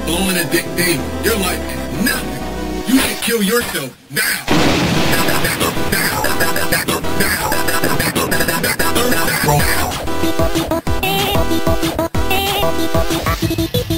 blowing a dick thing. Your life is nothing. You should kill yourself now. Now.